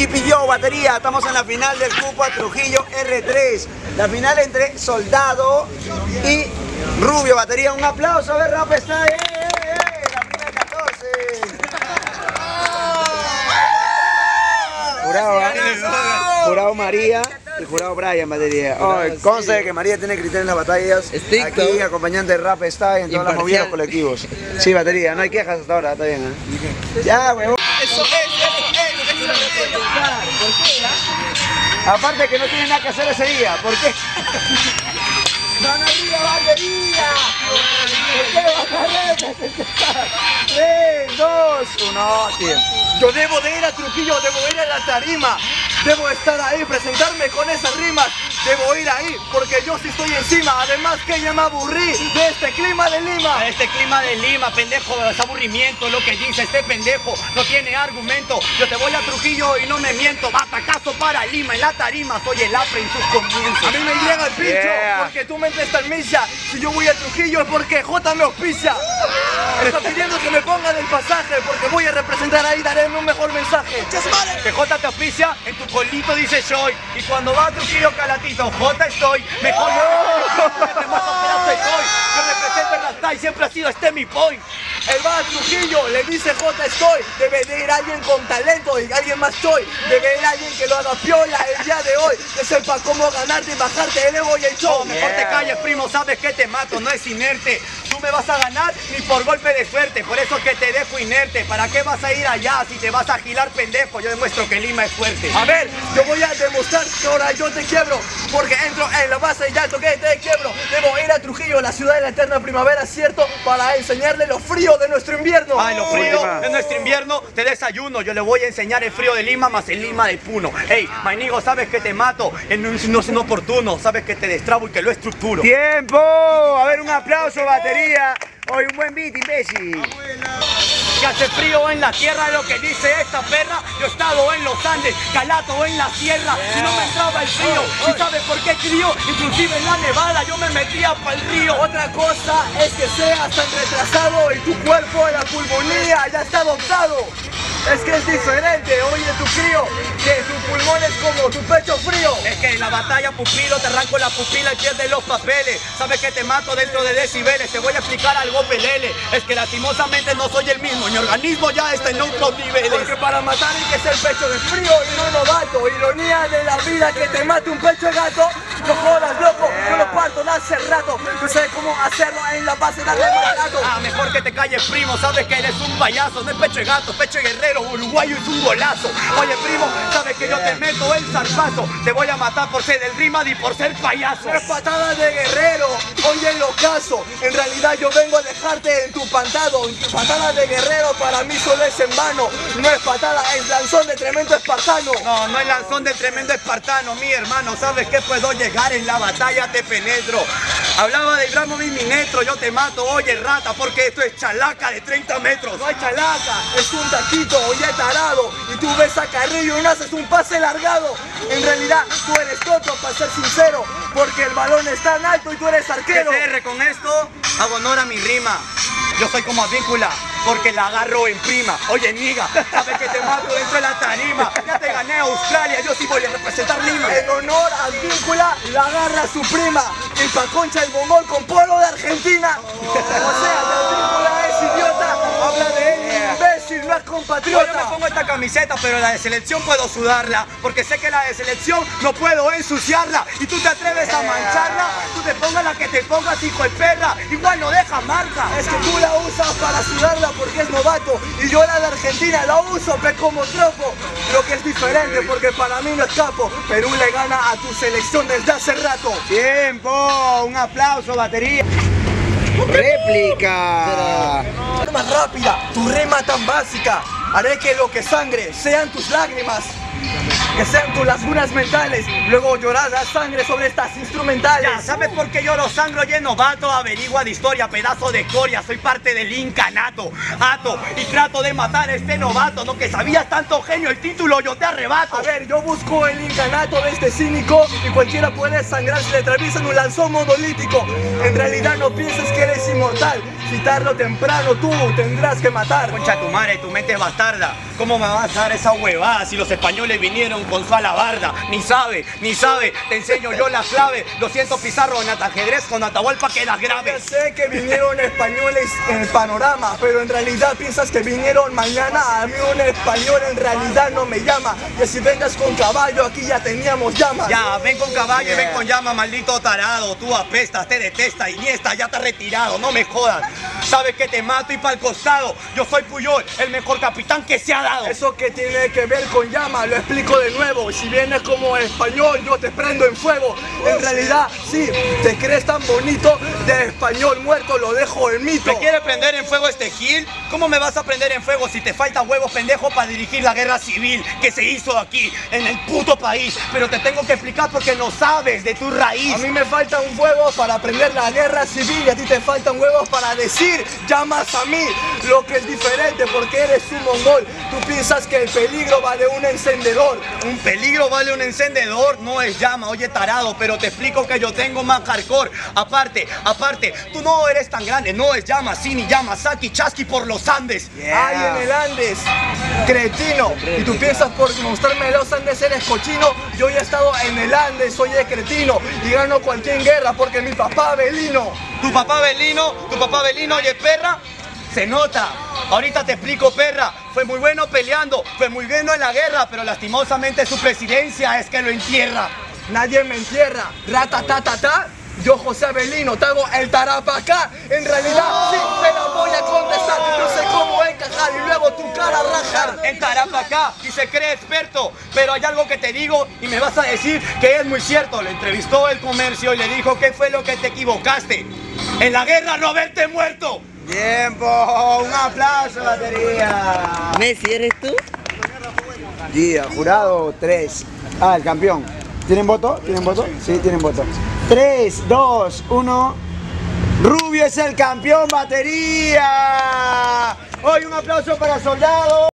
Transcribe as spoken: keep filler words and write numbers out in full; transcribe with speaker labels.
Speaker 1: Sleepy Joe, batería. Estamos en la final del cupo a Trujillo R tres. La final entre Soldado y Rubio, batería. Un aplauso, a ver, Rap está. ¡Eh, eh, eh! La primera catorce. Jurado, ¿eh? Jurado María y jurado Brian, batería. Oh, conste que María tiene criterio en las batallas.
Speaker 2: Estricto.
Speaker 1: Aquí, acompañante de Rap está en todas las movidas colectivos. Sí, batería, no hay quejas hasta ahora, está bien, ¿eh? Ya, huevón.
Speaker 3: Eso es, eso es, eso es.
Speaker 1: Aparte que no tiene nada que hacer ese día, ¿por qué? ¡Ganaría, batería! ¿Por qué batería? tres, dos, uno, tiempo.
Speaker 3: Yo debo de ir a Trujillo, debo ir a la tarima. Debo estar ahí, presentarme con esas rimas. Debo ir ahí, porque yo sí estoy encima. Además que ya me aburrí de este clima de Lima.
Speaker 4: A este clima de Lima, pendejo, es aburrimiento. Lo que dice este pendejo no tiene argumento. Yo te voy a Trujillo y no me miento. Batacazo para Lima, en la tarima soy el apre en sus comienzos.
Speaker 3: A mí me llega el pincho,
Speaker 1: Yeah.
Speaker 3: porque tú me prestas misa. Si yo voy a Trujillo es porque J me auspicia. Me está pidiendo que me pongan el pasaje, porque voy a representar ahí, daré un mejor mensaje.
Speaker 4: Que J te auspicia, en tu colito dice soy. Y cuando va a Trujillo Calatito, J estoy. Mejor yo te mato pedazo estoy. Yo represento en la y siempre ha sido este mi point.
Speaker 3: Él va a Trujillo, le dice J estoy. Debe de ir alguien con talento y alguien más soy. Debe ir alguien que lo haga piola el día de hoy, que sepa cómo ganarte y bajarte el ego y el show.
Speaker 4: No, mejor te calles, primo, sabes que te mato, no es inerte. Tú me vas a ganar ni por golpe de suerte, por eso que te dejo inerte. ¿Para qué vas a ir allá si te vas a agilar, pendejo? Yo demuestro que Lima es fuerte.
Speaker 3: A ver, yo voy a demostrar que ahora yo te quiebro, porque entro en la base y ya toqué, te quiebro. Debo ir a Trujillo, la ciudad de la eterna primavera, cierto, para enseñarle lo frío de nuestro invierno.
Speaker 4: Ay, lo frío
Speaker 1: Última.
Speaker 4: de nuestro invierno, te desayuno. Yo le voy a enseñar el frío de Lima más el Lima de Puno. Ey, mainigo, sabes que te mato en un no es inoportuno. Sabes que te destrabo y que lo estructuro.
Speaker 1: ¡Tiempo! A ver, un aplauso, batería. Hoy un buen beat, imbécil.
Speaker 4: Que hace frío en la tierra, lo que dice esta perra. Yo he estado en los Andes, Calato en la sierra. Si no me entraba el frío, ¿y sabes por qué crío? Inclusive en la nevada yo me metía pa'l río.
Speaker 3: Otra cosa es que seas tan retrasado y tu cuerpo en la pulmonía ya está adoptado. Es que es diferente, oye tu crío, que tu pulmón es como tu pecho frío.
Speaker 4: Es que en la batalla pupilo te arranco la pupila y pierdes los papeles. Sabes que te mato dentro de decibeles. Te voy a explicar algo, pelele. Es que lastimosamente no soy el mismo. Mi organismo ya está en otros niveles.
Speaker 3: Porque para matar hay que ser pecho de frío y no novato. Ironía de la vida que te mate un pecho de gato. No jodas, loco, yo lo parto de hace rato. No sé cómo hacerlo en la base de más gato.
Speaker 4: Ah, mejor que te calles, primo. Sabes que eres un payaso. No es pecho de gato, pecho de guerrero. Uruguayo es un golazo. Oye, primo, sabes que yo te meto el zarpazo. Te voy a matar por ser el rimad y por ser payaso.
Speaker 3: Es patada de guerrero, oye el ocaso. En realidad yo vengo a dejarte en tu pantado. Patada de guerrero para mí solo es en vano. No es patada, es lanzón de tremendo espartano.
Speaker 4: No, no es lanzón de tremendo espartano, mi hermano. ¿Sabes que puedo llegar en la batalla? Te penetro. Hablaba de Ibrahimovic Minetro, yo te mato, oye rata, porque esto es chalaca de treinta metros.
Speaker 3: No hay chalaca, es un taquito, oye tarado. Y tú ves a Carrillo y no haces un pase largado. En realidad tú eres tonto, para ser sincero, porque el balón es tan alto y tú eres
Speaker 4: Que
Speaker 3: arquero.
Speaker 4: C R con esto hago honor a mi rima. Yo soy como Advíncula, porque la agarro en prima. Oye, niga, sabes que te mato dentro de la tarima. Ya te gané a Australia, yo sí voy a representar Lima.
Speaker 3: En honor a Víncula, la agarra su prima. Y pa' concha el bombón con polo de Argentina. O sea, Víncula es idiota. Habla de él, imbécil, no es
Speaker 4: Yo me
Speaker 3: compatriota.
Speaker 4: pongo esta camiseta, pero la de selección puedo sudarla. Porque sé que la de selección no puedo ensuciarla. Y tú te atreves a mancharla, tú te pongas la que te pongas, hijo de perra. Igual no deja marca.
Speaker 3: Es que tú la usas para sudarla porque es novato. Y yo la de Argentina la uso, pe como tropo. Lo que es diferente porque para mí no es capo. Perú le gana a tu selección desde hace rato.
Speaker 1: ¡Tiempo! Un aplauso, batería. Réplica.
Speaker 3: Más rápida, tu rima tan básica. Haré que lo que sangre sean tus lágrimas, que sean tus lagunas mentales. Luego llorarás sangre sobre estas instrumentales.
Speaker 4: Ya, ¿sabes por qué lloro sangro lleno vato? Averigua de historia, pedazo de escoria. Soy parte del incanato, ato. Y trato de matar a este novato. No que sabías tanto genio, el título yo te arrebato.
Speaker 3: A ver, yo busco el incanato de este cínico y cualquiera puede sangrar si le atraviesan un lanzón monolítico. En realidad no pienses que eres inmortal. Si tarde o temprano tú tendrás que matar.
Speaker 4: Concha tu madre, tu mente es bastarda. ¿Cómo me vas a dar esa huevada si los españoles españoles vinieron con su alabarda. Ni sabe, ni sabe, te enseño yo la clave. Lo siento, Pizarro, en ajedrez con Atahualpa quedas grave.
Speaker 3: Ya sé que vinieron españoles en el panorama, pero en realidad piensas que vinieron mañana. A mí un español en realidad no me llama. Que si vengas con caballo, aquí ya teníamos llamas.
Speaker 4: Ya, ven con caballo y ven con llama, maldito tarado. Tú apestas, te detesta, Iniesta ya está retirado, no me jodas. Sabes que te mato y pa'l costado. Yo soy Puyol, el mejor capitán que se ha dado.
Speaker 3: Eso que tiene que ver con llama, lo explico de nuevo. Si vienes como español, yo te prendo en fuego. En realidad, sí, te crees tan bonito. De español muerto lo dejo en mito.
Speaker 4: ¿Me quiere prender en fuego este Gil? ¿Cómo me vas a prender en fuego si te faltan huevos, pendejo, para dirigir la guerra civil que se hizo aquí, en el puto país? Pero te tengo que explicar porque no sabes de tu raíz.
Speaker 3: A mí me faltan huevos para prender la guerra civil y a ti te faltan huevos para decir llamas a mí. Lo que es diferente porque eres un mongol. Tú piensas que el peligro vale un encendedor.
Speaker 4: ¿Un peligro vale un encendedor? No es llama, oye tarado, pero te explico que yo tengo más hardcore. Aparte, aparte, tú no eres tan grande, no es llama, sí, ni llama, Saki, Chasqui por los Andes.
Speaker 3: Yeah. Ay, en el Andes, cretino. Y tú piensas por mostrarme los Andes eres cochino. Yo ya he estado en el Andes, soy de cretino y gano cualquier guerra porque mi papá Belino.
Speaker 4: Tu papá Belino, tu papá Belino, oye perra, se nota. Ahorita te explico, perra. Fue muy bueno peleando, fue muy bueno en la guerra, pero lastimosamente su presidencia es que lo entierra.
Speaker 3: Nadie me entierra, rata ta ta ta. Yo, José Belino, te hago el tarapacá. En realidad, sí, te la voy a contestar. No sé cómo encajar y luego tu cara rajar.
Speaker 4: En tarapacá y se cree experto, pero hay algo que te digo y me vas a decir que es muy cierto. Le entrevistó El Comercio y le dijo qué fue lo que te equivocaste. En la guerra no haberte muerto.
Speaker 1: ¡Tiempo! ¡Un aplauso, batería!
Speaker 2: Messi, ¿eres tú?
Speaker 1: Guía, jurado tres. Ah, el campeón. ¿Tienen voto? ¿Tienen voto? Sí, tienen voto. tres, dos, uno. Rubio es el campeón, batería. Hoy un aplauso para Soldado.